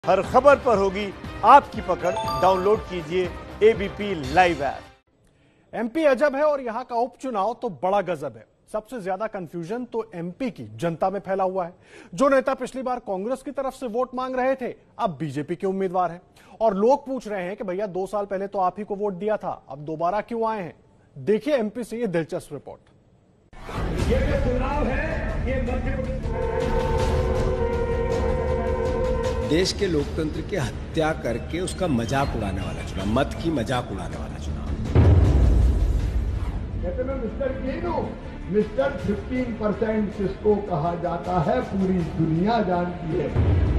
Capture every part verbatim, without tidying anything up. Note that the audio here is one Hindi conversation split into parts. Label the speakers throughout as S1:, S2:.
S1: हर खबर पर होगी आपकी पकड़। डाउनलोड कीजिए एबीपी लाइव ऐप।
S2: एमपी अजब है और यहां का उपचुनाव तो बड़ा गजब है। सबसे ज्यादा कंफ्यूजन तो एमपी की जनता में फैला हुआ है। जो नेता पिछली बार कांग्रेस की तरफ से वोट मांग रहे थे अब बीजेपी के उम्मीदवार हैं और लोग पूछ रहे हैं कि भैया दो साल पहले तो आप ही को वोट दिया था, अब दोबारा क्यों आए हैं। देखिए एमपी से ये दिलचस्प रिपोर्ट।
S3: ये जो चुनाव है ये मध्य
S4: देश के लोकतंत्र की हत्या करके उसका मजाक उड़ाने वाला चुनाव, मत की मजाक उड़ाने वाला चुनाव।
S3: कहते हैं मिस्टर कीनू, मिस्टर फिफ्टीन परसेंट किसको कहा जाता है पूरी दुनिया जानती है।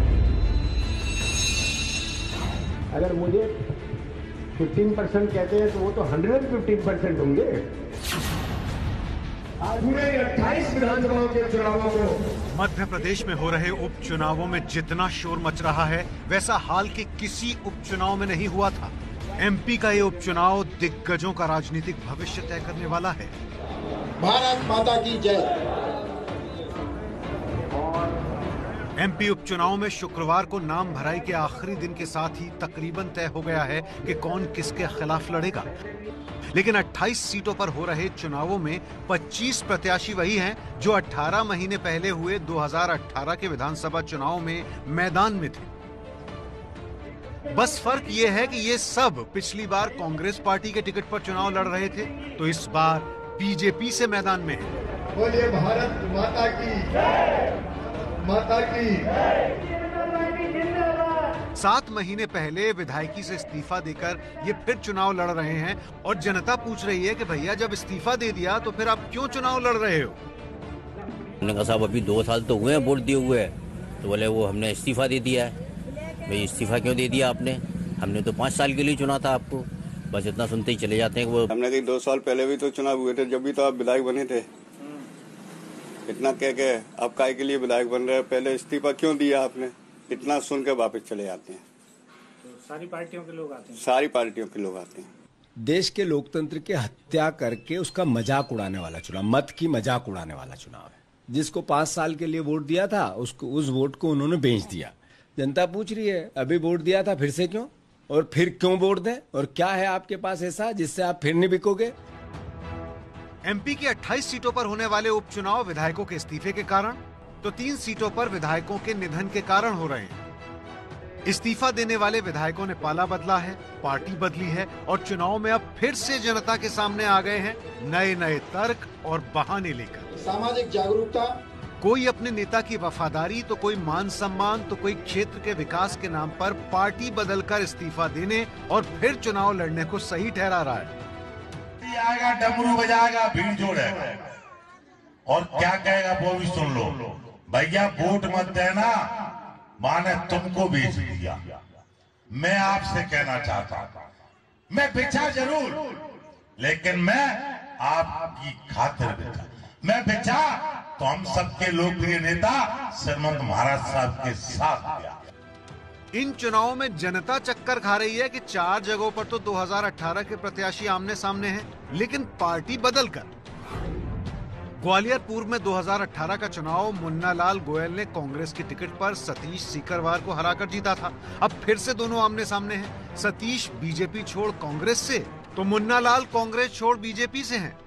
S5: अगर मुझे फिफ्टीन परसेंट कहते हैं तो वो तो हंड्रेड फिफ्टीन परसेंट होंगे।
S3: पूरे अट्ठाईस विधानसभाओं के चुनावों को
S6: मध्य प्रदेश में हो रहे उपचुनावों में जितना शोर मच रहा है वैसा हाल के किसी उपचुनाव में नहीं हुआ था। एमपी का ये उपचुनाव दिग्गजों का राजनीतिक भविष्य तय करने वाला है।
S5: भारत माता की जय।
S6: एमपी उपचुनाव में शुक्रवार को नाम भराई के आखिरी दिन के साथ ही तकरीबन तय हो गया है कि कौन किसके खिलाफ लड़ेगा। लेकिन अट्ठाईस सीटों पर हो रहे चुनावों में पच्चीस प्रत्याशी वही हैं जो अठारह महीने पहले हुए दो हज़ार अठारह के विधानसभा चुनाव में मैदान में थे। बस फर्क ये है कि ये सब पिछली बार कांग्रेस पार्टी के टिकट पर चुनाव लड़ रहे थे, तो इस बार बीजेपी से मैदान में है।
S3: बोलिए भारत माता की माता की।
S6: सात महीने पहले विधायकी से इस्तीफा देकर ये फिर चुनाव लड़ रहे हैं और जनता पूछ रही है कि भैया जब इस्तीफा दे दिया तो फिर आप क्यों चुनाव लड़ रहे हो।
S7: हमने कहा साहब अभी दो साल तो हुए हैं वोट दिए हुए, तो बोले वो हमने इस्तीफा दे दिया है। भाई इस्तीफा क्यों दे दिया आपने, हमने तो पाँच साल के लिए चुना था आपको। बस इतना सुनते ही चले जाते हैं वो।
S8: हमने कहा दो साल पहले भी तो चुनाव हुए थे, जब भी तो आप विधायक बने थे। इतना कह के आप काय के लिए विधायक बन रहे हैं, पहले इस्तीफा क्यों दिया आपने, इतना सुन के वापस चले जाते हैं।
S9: तो सारी पार्टियों के लोग आते हैं
S8: सारी पार्टियों के लोग आते हैं।
S4: देश के लोकतंत्र की हत्या करके उसका मजाक उड़ाने वाला चुनाव, मत की मजाक उड़ाने वाला चुनाव है। जिसको पांच साल के लिए वोट दिया था उसको, उस वोट को उन्होंने बेच दिया। जनता पूछ रही है अभी वोट दिया था फिर से क्यों, और फिर क्यों वोट दें, और क्या है आपके पास ऐसा जिससे आप फिर नहीं बिकोगे।
S6: एमपी की अट्ठाईस सीटों पर होने वाले उपचुनाव विधायकों के इस्तीफे के कारण, तो तीन सीटों पर विधायकों के निधन के कारण हो रहे हैं। इस्तीफा देने वाले विधायकों ने पाला बदला है, पार्टी बदली है और चुनाव में अब फिर से जनता के सामने आ गए हैं नए नए तर्क और बहाने लेकर।
S5: सामाजिक जागरूकता,
S6: कोई अपने नेता की वफादारी, तो कोई मान सम्मान, तो कोई क्षेत्र के विकास के नाम पर पार्टी बदलकर इस्तीफा देने और फिर चुनाव लड़ने को सही ठहरा रहा है।
S10: आएगा डमरू बजाएगा, भीड़ जोड़ेगा और क्या कहेगा वो भी सुन लो। भैया वोट मत देना, माने तुमको बेच दिया। मैं आपसे कहना चाहता हूं, मैं बेचा जरूर लेकिन मैं आपकी खातिर बेचा। मैं बेचा तो हम सबके लोकप्रिय नेता श्रीमंत महाराज साहब के साथ गया।
S6: इन चुनावों में जनता चक्कर खा रही है कि चार जगहों पर तो दो हज़ार अठारह के प्रत्याशी आमने सामने हैं, लेकिन पार्टी बदलकर। ग्वालियर पूर्व में दो हज़ार अठारह का चुनाव मुन्ना लाल गोयल ने कांग्रेस की टिकट पर सतीश सीकरवार को हराकर जीता था। अब फिर से दोनों आमने सामने हैं। सतीश बीजेपी छोड़ कांग्रेस से, तो मुन्ना लाल कांग्रेस छोड़ बीजेपी से हैं।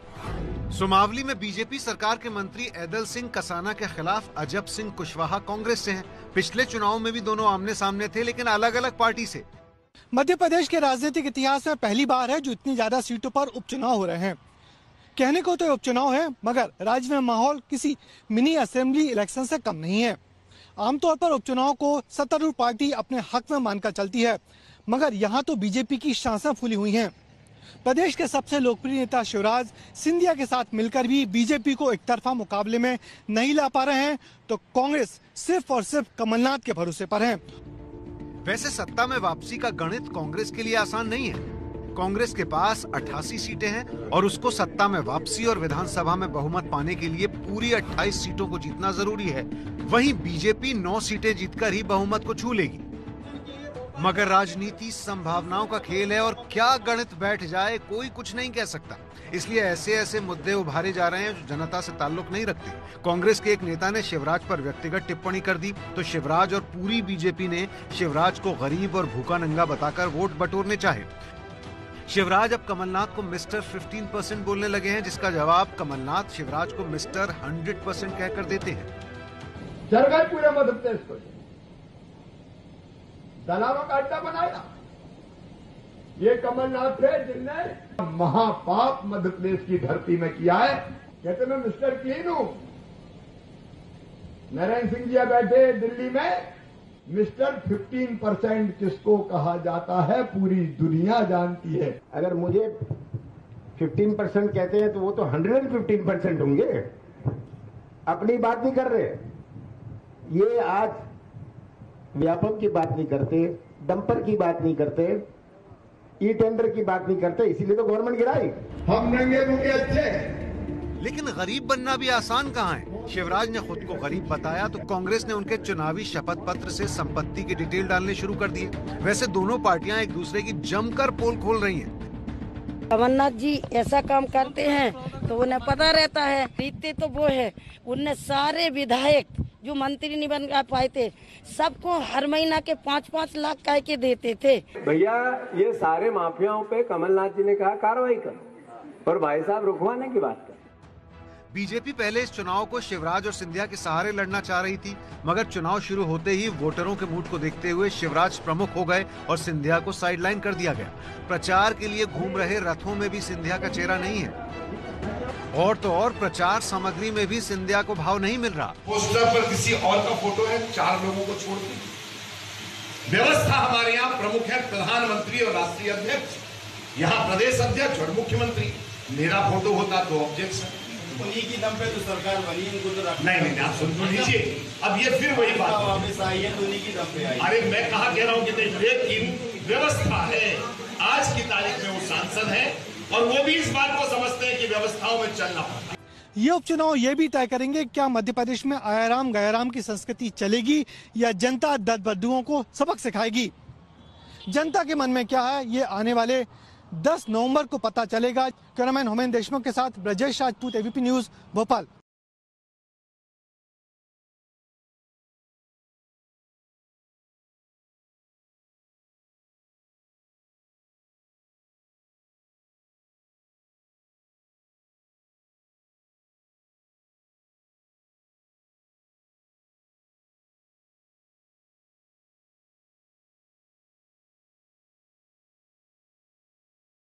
S6: सुमावली में बीजेपी सरकार के मंत्री ऐदल सिंह कसाना के खिलाफ अजब सिंह कुशवाहा कांग्रेस से हैं। पिछले चुनाव में भी दोनों आमने सामने थे, लेकिन अलग अलग पार्टी से।
S2: मध्य प्रदेश के राजनीतिक इतिहास में पहली बार है जो इतनी ज्यादा सीटों पर उपचुनाव हो रहे हैं। कहने को तो उपचुनाव है, मगर राज्य में माहौल किसी मिनी असेंबली इलेक्शन से कम नहीं है। आमतौर पर उपचुनाव को सत्तारूढ़ पार्टी अपने हक में मानकर चलती है, मगर यहाँ तो बीजेपी की सांसें फूली हुई हैं। प्रदेश के सबसे लोकप्रिय नेता शिवराज सिंधिया के साथ मिलकर भी बीजेपी को एक तरफा मुकाबले में नहीं ला पा रहे हैं, तो कांग्रेस सिर्फ और सिर्फ कमलनाथ के भरोसे पर है।
S6: वैसे सत्ता में वापसी का गणित कांग्रेस के लिए आसान नहीं है। कांग्रेस के पास अट्ठासी सीटें हैं और उसको सत्ता में वापसी और विधानसभा में बहुमत पाने के लिए पूरी अट्ठाईस सीटों को जीतना जरूरी है। वहीं बीजेपी नौ सीटें जीतकर ही बहुमत को छू लेगी। मगर राजनीति संभावनाओं का खेल है और क्या गणित बैठ जाए कोई कुछ नहीं कह सकता। इसलिए ऐसे ऐसे मुद्दे उभारे जा रहे हैं जो जनता से ताल्लुक नहीं रखते। कांग्रेस के एक नेता ने शिवराज पर व्यक्तिगत टिप्पणी कर दी तो शिवराज और पूरी बीजेपी ने शिवराज को गरीब और भूखा नंगा बताकर वोट बटोरने चाहे। शिवराज अब कमलनाथ को मिस्टर पंद्रह परसेंट बोलने लगे हैं, जिसका जवाब कमलनाथ शिवराज को मिस्टर सौ परसेंट कहकर देते हैं।
S3: चल गए पूरे मध्य प्रदेश को, दलालों का अड्डा बनाया। ये कमलनाथ थे जिनने महापाप मध्य प्रदेश की धरती में किया है। कहते मैं मिस्टर क्लीन हूं। नारायण सिंह जी बैठे दिल्ली में, मिस्टर पंद्रह परसेंट किसको कहा जाता है पूरी दुनिया जानती है।
S5: अगर मुझे पंद्रह परसेंट कहते हैं तो वो तो एक सौ पंद्रह परसेंट होंगे। अपनी बात नहीं कर रहे, ये आज व्यापक की बात नहीं करते, डंपर की बात नहीं करते, ई टेंडर की बात नहीं करते, इसीलिए तो गवर्नमेंट गिराई।
S3: हम नंगे मुंगे अच्छे।
S6: लेकिन गरीब बनना भी आसान कहाँ है। शिवराज ने खुद को गरीब बताया तो कांग्रेस ने उनके चुनावी शपथ पत्र से संपत्ति की डिटेल डालने शुरू कर दिए। वैसे दोनों पार्टियां एक दूसरे की जमकर पोल खोल रही हैं।
S11: कमलनाथ जी ऐसा काम करते हैं तो उन्हें पता रहता है, जीतते तो वो है। उनने सारे विधायक जो मंत्री नहीं बन पाए थे सबको हर महीना के पाँच पाँच लाख कह के देते थे।
S12: भैया ये सारे माफियाओं पे कमलनाथ जी ने कहा कार्रवाई करो और भाई साहब रुकवाने की बात कर।
S6: बीजेपी पहले इस चुनाव को शिवराज और सिंधिया के सहारे लड़ना चाह रही थी, मगर चुनाव शुरू होते ही वोटरों के मूड को देखते हुए शिवराज प्रमुख हो गए और सिंधिया को साइडलाइन कर दिया गया। प्रचार के लिए घूम रहे रथों में भी सिंधिया का चेहरा नहीं है और तो और प्रचार सामग्री में भी सिंधिया को भाव नहीं मिल रहा।
S10: पोस्टर पर किसी और का फोटो है, चार लोगों को छोड़ के। व्यवस्था हमारे यहाँ प्रमुख है प्रधानमंत्री और राष्ट्रीय अध्यक्ष, यहाँ प्रदेश अध्यक्ष और मुख्यमंत्री। मेरा फोटो होता तो ऑब्जेक्शन।
S13: उन्हीं की दम पे तो सरकार बनी, इनको तो
S10: नहीं नहीं आप सुन लीजिए। अब ये फिर वही बात
S13: वापस आई है तो उन्हीं की दम पे आई।
S10: अरे मैं कहा कह रहा हूँ कि लेकिन व्यवस्था है। आज की तारीख में वो सांसद है और वो भी इस बात को समझते हैं कि व्यवस्थाओं में चलना पड़ता है।
S2: ये उपचुनाव ये भी तय करेंगे क्या मध्य प्रदेश में आयाराम गयाराम की संस्कृति चलेगी या जनता दद बद्दुओं को सबक सिखाएगी। जनता के मन में क्या है ये आने वाले दस नवंबर को पता चलेगा। कैमरामैन होमेन देशमुख के साथ ब्रजेश राजपूत, एबीपी न्यूज, भोपाल।